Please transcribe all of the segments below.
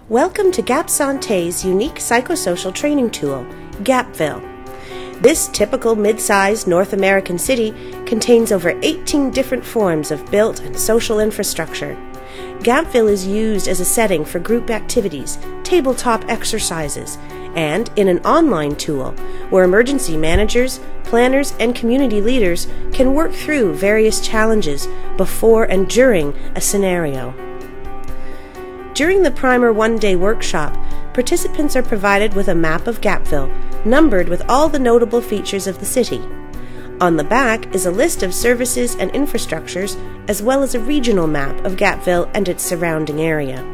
Welcome to Gap Santé's unique psychosocial training tool, Gapville. This typical mid-sized North American city contains over 18 different forms of built and social infrastructure. Gapville is used as a setting for group activities, tabletop exercises, and in an online tool where emergency managers, planners, and community leaders can work through various challenges before and during a scenario. During the Primer one-day workshop, participants are provided with a map of Gapville, numbered with all the notable features of the city. On the back is a list of services and infrastructures, as well as a regional map of Gapville and its surrounding area.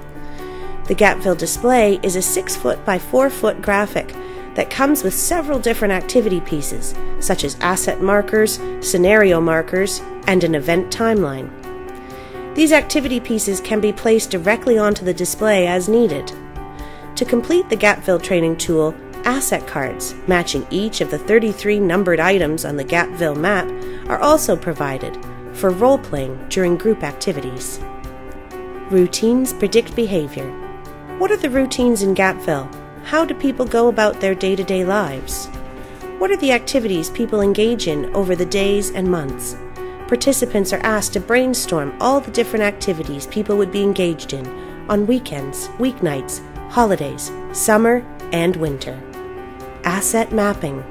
The Gapville display is a 6-foot by 4-foot graphic that comes with several different activity pieces, such as asset markers, scenario markers, and an event timeline. These activity pieces can be placed directly onto the display as needed. To complete the Gapville training tool, asset cards matching each of the 33 numbered items on the Gapville map are also provided for role-playing during group activities. Routines predict behavior. What are the routines in Gapville? How do people go about their day-to-day lives? What are the activities people engage in over the days and months? Participants are asked to brainstorm all the different activities people would be engaged in on weekends, weeknights, holidays, summer, and winter. Asset mapping.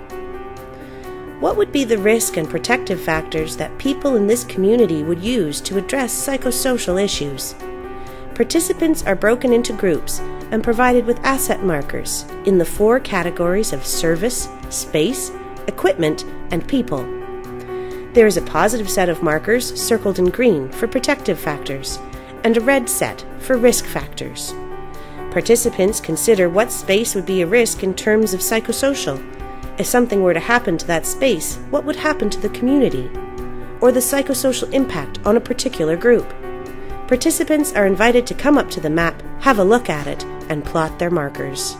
What would be the risk and protective factors that people in this community would use to address psychosocial issues? Participants are broken into groups and provided with asset markers in the 4 categories of service, space, equipment, and people. There is a positive set of markers circled in green for protective factors and a red set for risk factors. Participants consider what space would be a risk in terms of psychosocial. If something were to happen to that space, what would happen to the community? Or the psychosocial impact on a particular group. Participants are invited to come up to the map, have a look at it, and plot their markers.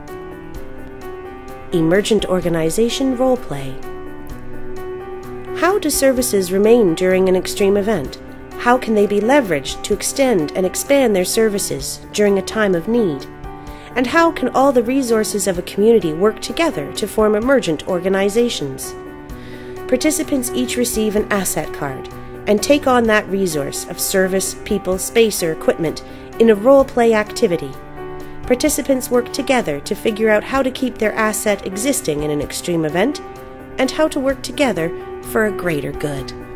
Emergent Organization Roleplay. How do services remain during an extreme event? How can they be leveraged to extend and expand their services during a time of need? And how can all the resources of a community work together to form emergent organizations? Participants each receive an asset card and take on that resource of service, people, space, or equipment in a role-play activity. Participants work together to figure out how to keep their asset existing in an extreme event and how to work together for a greater good.